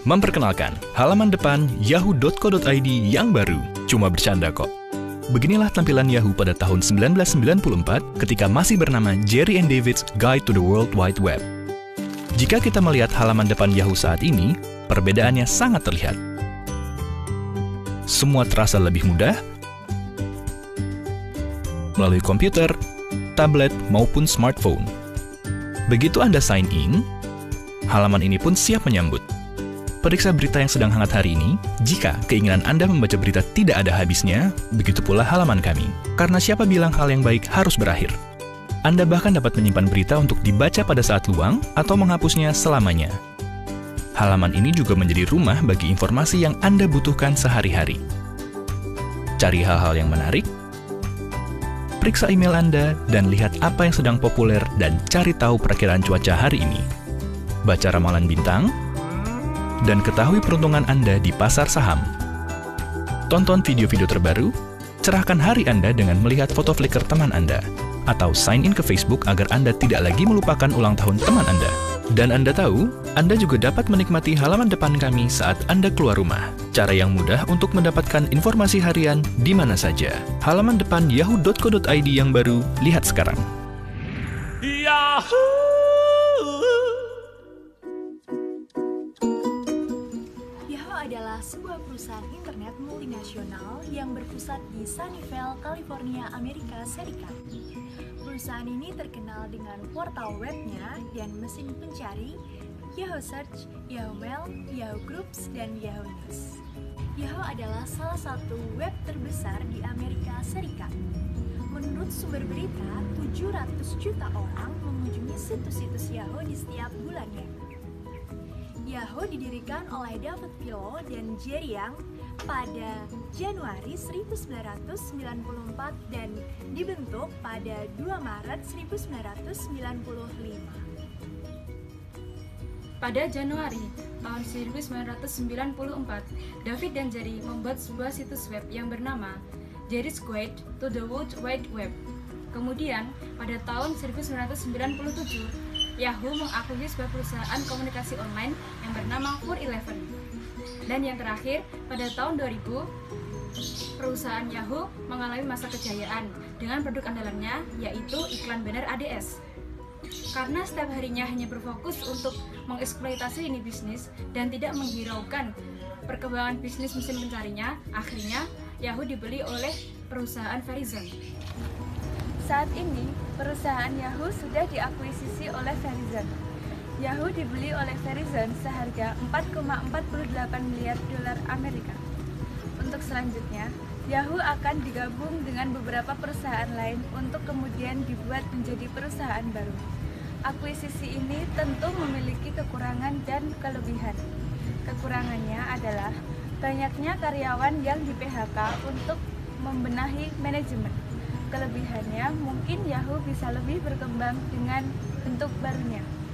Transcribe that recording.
memperkenalkan halaman depan yahoo.co.id yang baru. Cuma bercanda kok. Beginilah tampilan Yahoo pada tahun 1994 ketika masih bernama Jerry and David's Guide to the World Wide Web. Jika kita melihat halaman depan Yahoo saat ini, perbedaannya sangat terlihat. Semua terasa lebih mudah melalui komputer, tablet, maupun smartphone. Begitu Anda sign in, halaman ini pun siap menyambut. Periksa berita yang sedang hangat hari ini. Jika keinginan Anda membaca berita tidak ada habisnya, begitu pula halaman kami. Karena siapa bilang hal yang baik harus berakhir? Anda bahkan dapat menyimpan berita untuk dibaca pada saat luang atau menghapusnya selamanya. Halaman ini juga menjadi rumah bagi informasi yang Anda butuhkan sehari-hari. Cari hal-hal yang menarik, periksa email Anda, dan lihat apa yang sedang populer dan cari tahu perakiraan cuaca hari ini. Baca ramalan bintang, dan ketahui peruntungan Anda di pasar saham. Tonton video-video terbaru, cerahkan hari Anda dengan melihat foto Flickr teman Anda, atau sign in ke Facebook agar Anda tidak lagi melupakan ulang tahun teman Anda. Dan Anda tahu, Anda juga dapat menikmati halaman depan kami saat Anda keluar rumah. Cara yang mudah untuk mendapatkan informasi harian di mana saja. Halaman depan yahoo.co.id yang baru, lihat sekarang. Yahoo! Adalah sebuah perusahaan internet multinasional yang berpusat di Sunnyvale, California, Amerika Serikat. Perusahaan ini terkenal dengan portal webnya dan mesin pencari Yahoo Search, Yahoo Mail, Yahoo Groups, dan Yahoo News. Yahoo adalah salah satu web terbesar di Amerika Serikat. Menurut sumber berita, 700 juta orang mengunjungi situs-situs Yahoo di setiap bulannya. Yahoo didirikan oleh David Pillow dan Jerry Yang pada Januari 1994 dan dibentuk pada 2 Maret 1995. Pada Januari tahun 1994, David dan Jerry membuat sebuah situs web yang bernama Jerry's Guide to the World Wide Web. Kemudian, pada tahun 1997, Yahoo mengakui sebuah perusahaan komunikasi online yang bernama 411. Dan yang terakhir, pada tahun 2000, perusahaan Yahoo mengalami masa kejayaan dengan produk andalannya yaitu iklan banner ADS. Karena setiap harinya hanya berfokus untuk mengeksploitasi lini bisnis dan tidak menghiraukan perkembangan bisnis mesin pencarinya, akhirnya Yahoo dibeli oleh perusahaan Verizon. Saat ini, perusahaan Yahoo sudah diakuisisi oleh Verizon. Yahoo dibeli oleh Verizon seharga 4,48 miliar dolar Amerika. Untuk selanjutnya, Yahoo akan digabung dengan beberapa perusahaan lain untuk kemudian dibuat menjadi perusahaan baru. Akuisisi ini tentu memiliki kekurangan dan kelebihan. Kekurangannya adalah banyaknya karyawan yang di PHK untuk membenahi manajemen. Kelebihannya, mungkin Yahoo bisa lebih berkembang dengan bentuk barunya.